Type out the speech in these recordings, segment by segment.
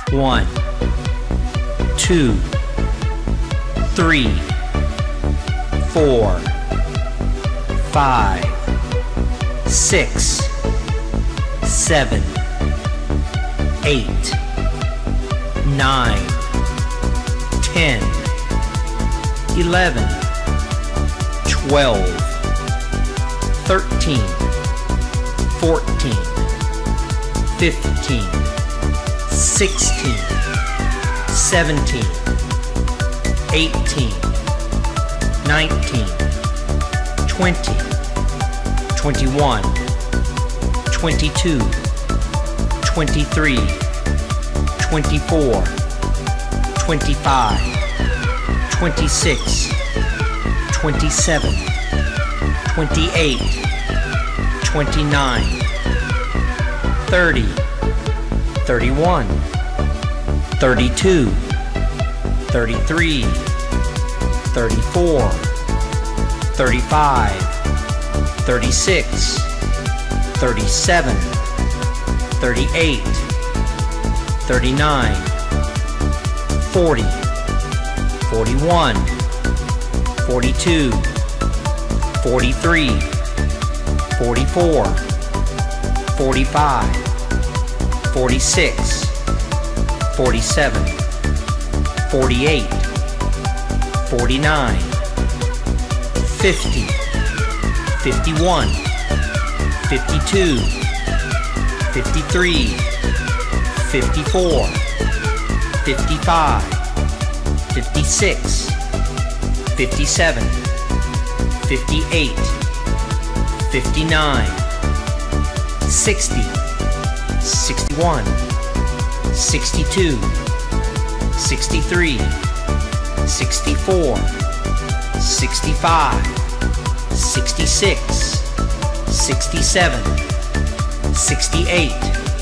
1, 2, 3, 4, 5, 6, 7, 8, 9, 10, 11, 12, 13, 14, 15, 16, 17, 18, 19, 20, 21, 22, 23, 24, 25, 26, 27, 28, 29, 30, 31, 32, 33, 34, 35, 36, 37, 38, 39, 40, 41, 42, 43, 44, 45, 46, 47, 48, 49, 50, 51, 52, 53, 54, 55, 56, 57, 58, 59, 60, 61, 62, 63, 64, 65, 66, 67, 68,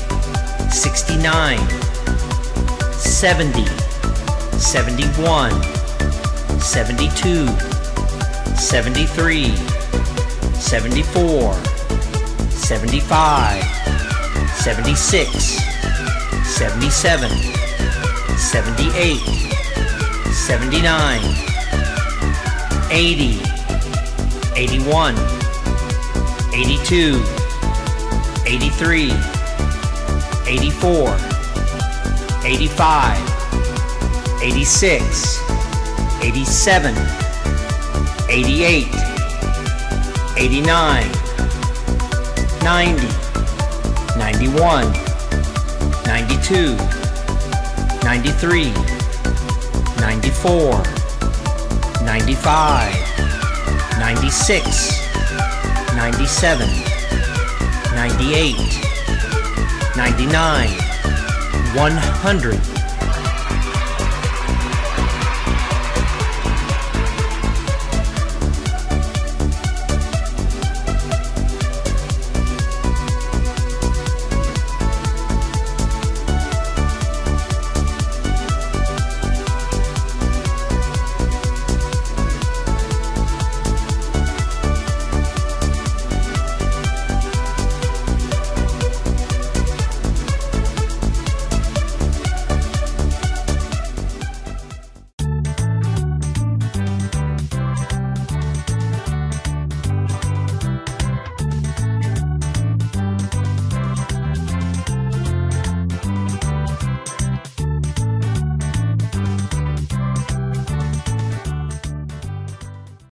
69, 70, 71, 72, 73, 74, 75, 76, 77, 78, 79, 80, 81, 82, 83, 84, 85, 86, 87, 88, 89, 90, 91, 92, 93, 94, 95, 96, 97, 98, 99, 100.